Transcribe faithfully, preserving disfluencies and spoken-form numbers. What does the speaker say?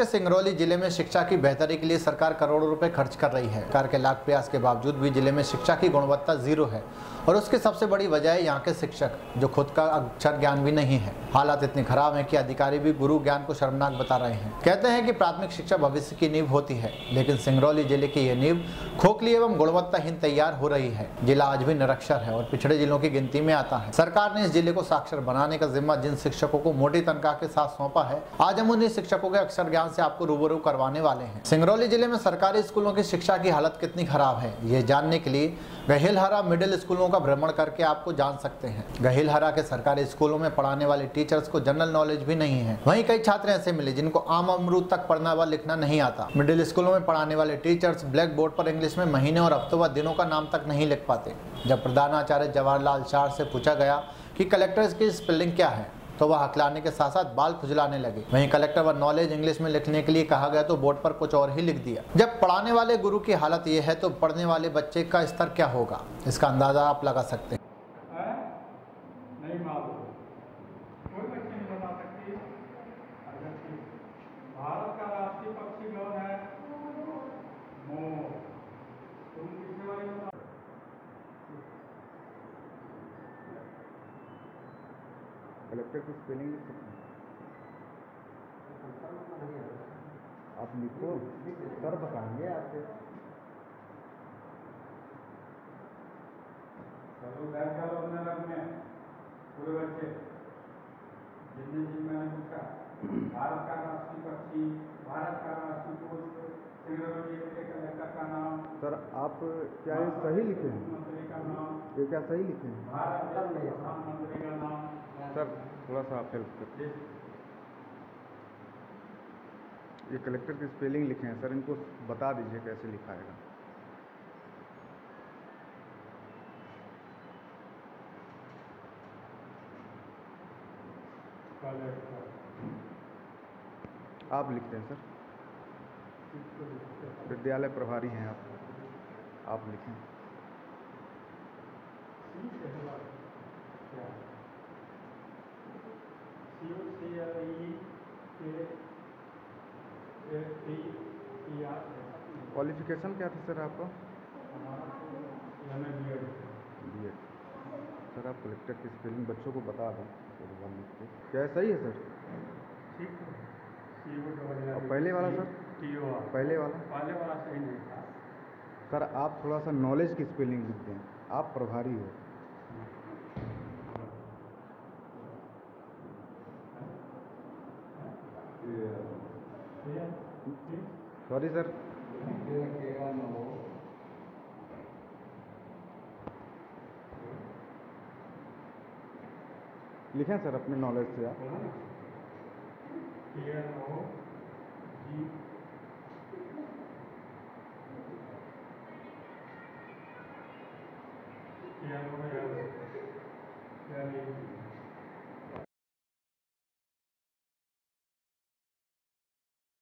के सिंगरौली जिले में शिक्षा की बेहतरी के लिए सरकार करोड़ों रुपए खर्च कर रही है। सरकार के लाख प्रयास के बावजूद भी जिले में शिक्षा की गुणवत्ता जीरो है और उसकी सबसे बड़ी वजह है यहाँ के शिक्षक, जो खुद का अक्षर ज्ञान भी नहीं है। हालात इतने खराब हैं कि अधिकारी भी गुरु ज्ञान को शर्मनाक बता रहे हैं। कहते हैं कि प्राथमिक शिक्षा भविष्य की नींव होती है, लेकिन सिंगरौली जिले की यह नींव खोखली एवं गुणवत्ताहीन तैयार हो रही है। जिला आज भी निरक्षर है और पिछड़े जिलों की गिनती में आता है। सरकार ने इस जिले को साक्षर बनाने का जिम्मा जिन शिक्षकों को मोटी तनख्वाह के साथ सौंपा है, आज हम उन्हीं शिक्षकों के अक्षर ज्ञान से आपको रूबरू करवाने वाले हैं। सिंगरौली जिले में सरकारी स्कूलों की शिक्षा की हालत कितनी खराब है, ये जानने के लिए गहिलहरा मिडिल स्कूलों का भ्रमण करके आपको जान सकते हैं। गहिलहरा के सरकारी स्कूलों में पढ़ाने वाले टीचर्स को जनरल नॉलेज भी नहीं है। वहीं कई छात्र ऐसे मिले जिनको आम अमरूद तक पढ़ना व लिखना नहीं आता। मिडिल स्कूलों में पढ़ाने वाले टीचर्स ब्लैक बोर्ड पर इंग्लिश में महीने और हफ्तों व दिनों का नाम तक नहीं लिख पाते। जब प्रधानाचार्य जवाहरलाल चार से पूछा गया कि कलेक्टर की स्पेलिंग क्या है, तो वह हकलाने के साथ साथ बाल खुजलाने लगे। वहीं कलेक्टर व नॉलेज इंग्लिश में लिखने के लिए कहा गया तो बोर्ड पर कुछ और ही लिख दिया। जब पढ़ाने वाले गुरु की हालत ये है तो पढ़ने वाले बच्चे का स्तर क्या होगा, इसका अंदाजा आप लगा सकते हैं। नहीं मालूम, कोई बच्चे नहीं बता सकती। भारत का राष्ट्रीय पक्षी कौन है? मोर। तुम किसके बारे में? कलेक्टर की स्पेलिंग लिख सकते हैं आप? लिखो, सर बताएंगे आपसे। चलो बैठ जाओ अपने रंग में पूरे बच्चे। जितने जिन मैंने पूछा, भारत का राष्ट्रीय पक्षी, भारत का राष्ट्रीय पुष्प, सिंगरौली जिले के कलेक्टर का नाम। सर आप क्या ये सही लिखे हैं? मंत्री का नाम। ये क्या सही लिखे हैं? भारत के प्रधानमंत्री का नाम। सर थोड़ा सा आप हेल्प करें। ये कलेक्टर की स्पेलिंग लिखे हैं सर, इनको बता दीजिए कैसे लिखाएगा। आप लिखते हैं सर, विद्यालय प्रभारी हैं आप आप लिखें। क्वालिफिकेशन क्या था सर आपका? B Ed. सर आप कलेक्टर की स्पेलिंग बच्चों को बता दें तो लिख के। क्या सही है सर? ठीक है। और पहले वाला सर? पहले वाला पहले वाला सही नहीं था सर। आप थोड़ा सा नॉलेज की स्पेलिंग लिख दें, आप प्रभारी हो। Sorry sir. लिखें सर अपने नॉलेज से आप। क्या